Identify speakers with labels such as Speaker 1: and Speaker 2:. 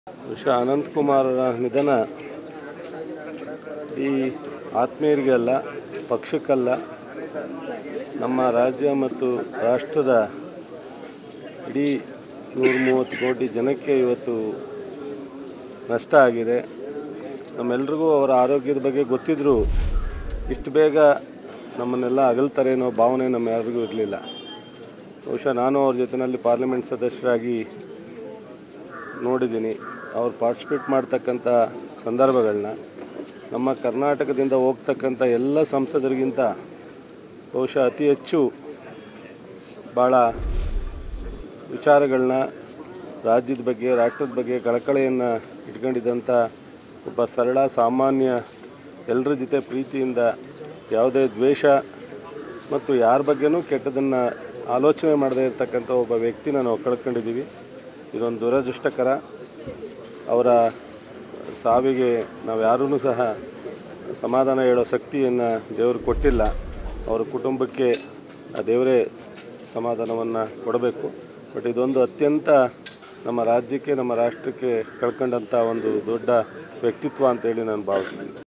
Speaker 1: ಬಹುಶಃ ಅನಂತಕುಮಾರರ ನಿಧನ ಈ ಆತ್ಮೀಯರಿಗೆಲ್ಲ, ಪಕ್ಷಕ್ಕಲ್ಲ, ನಮ್ಮ ರಾಜ್ಯ ಮತ್ತು ರಾಷ್ಟ್ರದ ಇಡೀ 130 ಕೋಟಿ ಜನಕ್ಕೆ ಇವತ್ತು ನಷ್ಟ ಆಗಿದೆ. ನಮ್ಮೆಲ್ರಿಗೂ ಅವರ ಆರೋಗ್ಯದ ಬಗ್ಗೆ ಗೊತ್ತಿದ್ದರೂ ಇಷ್ಟು ಬೇಗ ನಮ್ಮನ್ನೆಲ್ಲ ಅಗಲ್ತಾರೆ ಅನ್ನೋ ಭಾವನೆ ನಮ್ಮ ಯಾರಿಗೂ ಇರಲಿಲ್ಲ. ಬಹುಶಃ ನಾನು ಅವ್ರ ಜೊತೆಯಲ್ಲಿ ಪಾರ್ಲಿಮೆಂಟ್ ಸದಸ್ಯರಾಗಿ ನೋಡಿದ್ದೀನಿ. ಅವ್ರು ಪಾರ್ಟಿಸಿಪೇಟ್ ಮಾಡ್ತಕ್ಕಂಥ ಸಂದರ್ಭಗಳನ್ನ, ನಮ್ಮ ಕರ್ನಾಟಕದಿಂದ ಹೋಗ್ತಕ್ಕಂಥ ಎಲ್ಲ ಸಂಸದರಿಗಿಂತ ಬಹುಶಃ ಅತಿ ಹೆಚ್ಚು ಭಾಳ ವಿಚಾರಗಳನ್ನ, ರಾಜ್ಯದ ಬಗ್ಗೆ, ರಾಷ್ಟ್ರದ ಬಗ್ಗೆ ಕಳಕಳಿಯನ್ನು ಇಟ್ಕೊಂಡಿದ್ದಂಥ ಒಬ್ಬ ಸರಳ ಸಾಮಾನ್ಯ, ಎಲ್ಲರ ಜೊತೆ ಪ್ರೀತಿಯಿಂದ ಯಾವುದೇ ದ್ವೇಷ ಮತ್ತು ಯಾರ ಬಗ್ಗೆನೂ ಕೆಟ್ಟದನ್ನು ಆಲೋಚನೆ ಮಾಡದೇ ಇರತಕ್ಕಂಥ ಒಬ್ಬ ವ್ಯಕ್ತಿನ ನಾವು ಕಳ್ಕೊಂಡಿದ್ದೀವಿ. ಇದೊಂದು ದುರದೃಷ್ಟಕರ. ಅವರ ಸಾವಿಗೆ ನಾವು ಯಾರೂ ಸಹ ಸಮಾಧಾನ ಹೇಳೋ ಶಕ್ತಿಯನ್ನು ದೇವರು ಕೊಟ್ಟಿಲ್ಲ. ಅವರ ಕುಟುಂಬಕ್ಕೆ ಆ ದೇವರೇ ಸಮಾಧಾನವನ್ನು ಕೊಡಬೇಕು. ಬಟ್ ಇದೊಂದು ಅತ್ಯಂತ ನಮ್ಮ ರಾಜ್ಯಕ್ಕೆ, ನಮ್ಮ ರಾಷ್ಟ್ರಕ್ಕೆ ಕಳ್ಕೊಂಡಂಥ ಒಂದು ದೊಡ್ಡ ವ್ಯಕ್ತಿತ್ವ ಅಂತೇಳಿ ನಾನು ಭಾವಿಸ್ತೀನಿ.